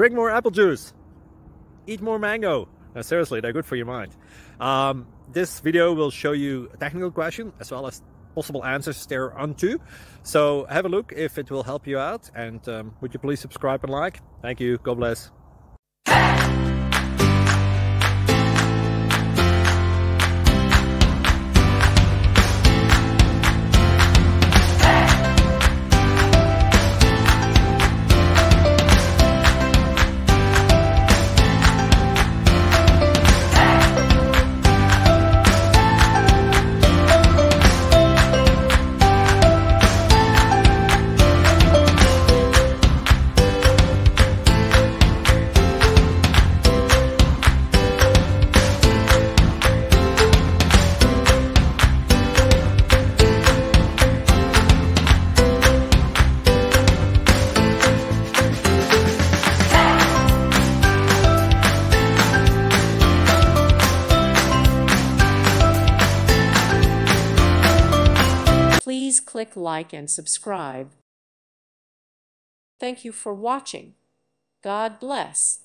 drink more apple juice, eat more mango. No, seriously, they're good for your mind. This video will show you a technical question as well as possible answers thereunto. So have a look if it will help you out, and would you please subscribe and like? Thank you. God bless. Please click like and subscribe. Thank you for watching. God bless.